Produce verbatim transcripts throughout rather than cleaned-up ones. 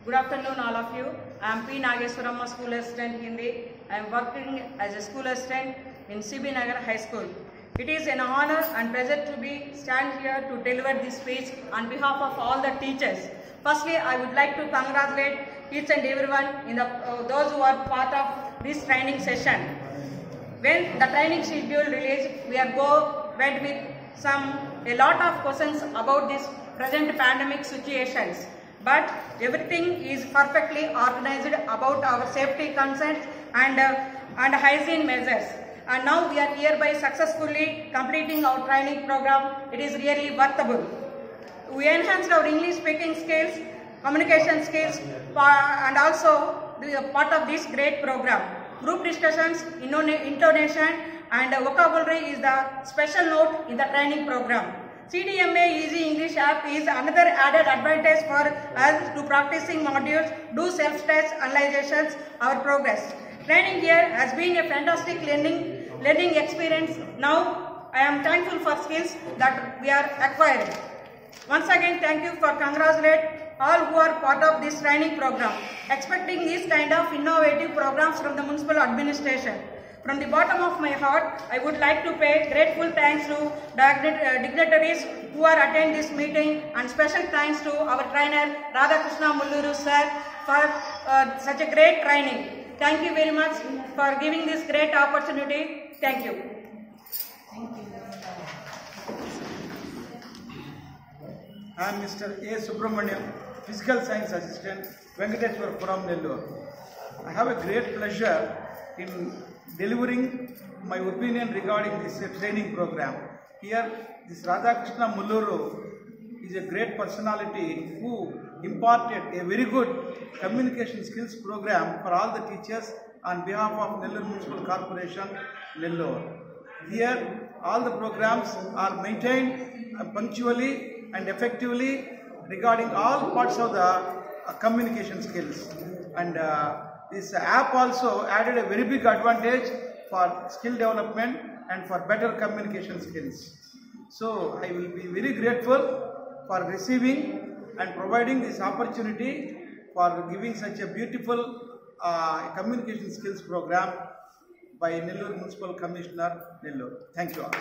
Good afternoon, all of you. I am P. Nageswaramma, School Assistant Hindi. I am working as a School Assistant in C B Nagar High School. It is an honor and pleasure to be stand here to deliver this speech on behalf of all the teachers. Firstly, I would like to congratulate each and everyone in the uh, those who are part of this training session. When the training schedule released, we are go went with some a lot of questions about this present pandemic situations. But everything is perfectly organized about our safety concerns and uh, and hygiene measures. And now we are hereby successfully completing our training program. It is really worthwhile. We enhanced our English speaking skills, communication skills, and also the part of this great program. Group discussions, intonation, and vocabulary is the special note in the training program. C D M A Easy English app is another added advantage for us to practicing modules, do self-test analyzations, our progress. Training here has been a fantastic learning learning experience. Now I am thankful for skills that we are acquiring. Once again, thank you for congratulate all who are part of this training program. Expecting this kind of innovative programs from the municipal administration. From the bottom of my heart, I would like to pay grateful thanks to dignitaries who are attending this meeting, and special thanks to our trainer Radhakrishna Mulluru sir for uh, such a great training. Thank you very much for giving this great opportunity. Thank you. Thank you. I am Mister A. Subramaniam, Physical Science Assistant, Venkateshwarapuram, Nellore. I have a great pleasure in delivering my opinion regarding this training program. Here, this Radhakrishna Mulluru is a great personality who imparted a very good communication skills program for all the teachers on behalf of Nellore Municipal Corporation, Nellore. Here, all the programs are maintained punctually and effectively regarding all parts of the uh, communication skills. And uh, this app also added a very big advantage for skill development and for better communication skills. So I will be very grateful for receiving and providing this opportunity for giving such a beautiful uh, communication skills program by Nellore Municipal Commissioner, Nellore. Thank you all.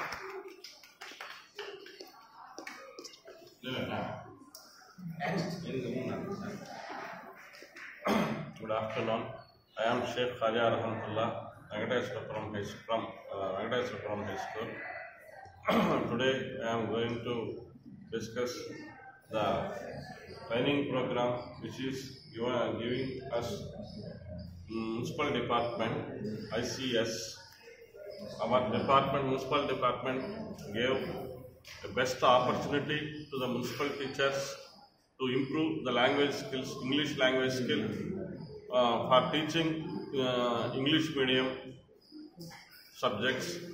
Good afternoon. I am Sheikh Khaja Rahmatullah, Venkateshwarapuram from uh, Venkateshwarapuram High School. Today I am going to discuss the training program which is given, giving us municipal department, I C S. Our department, municipal department gave the best opportunity to the municipal teachers to improve the language skills, English language skill uh, for teaching uh, English medium subjects.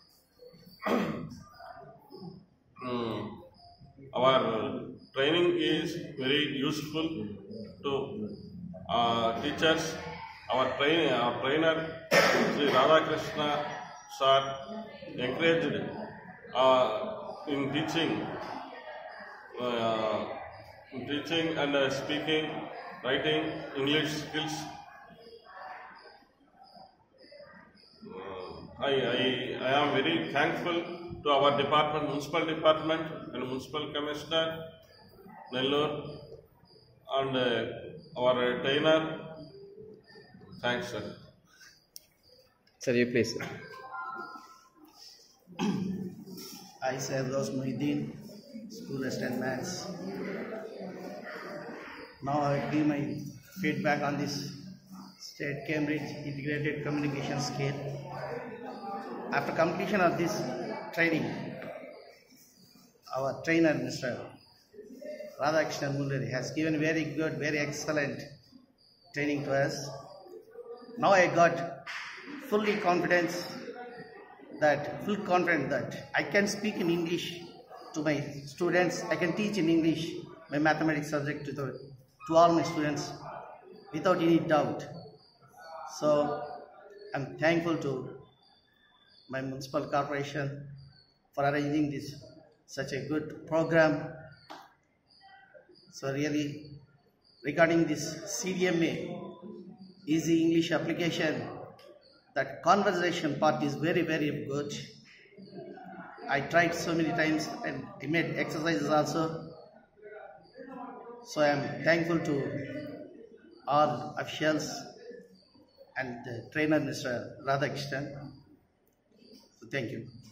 um, our training is very useful to uh, teachers. Our, train, our trainer, Sri Radhakrishna sir, encouraged uh, in teaching, uh, in teaching and uh, speaking, writing English skills. Uh, I, I, I am very thankful to our department, municipal department and municipal commissioner, Nellore, and uh, our trainer. Thanks, sir. Sir, you please. I, Saibros Muhyiddin, School Assistant Maths. Now I give my feedback on this State Cambridge Integrated Communication Skill. After completion of this training, our trainer, Mister Radhakrishna Mulluru, has given very good, very excellent training to us. Now I got fully confidence that, full confident that I can speak in English to my students. I can teach in English my mathematics subject to, the, to all my students without any doubt. So I'm thankful to my municipal corporation for arranging this such a good program. So really regarding this C D M A, easy English application, that conversation part is very, very good. I tried so many times and I made exercises also. So I am thankful to all officials and the trainer, Mister Radhakrishnan. So thank you.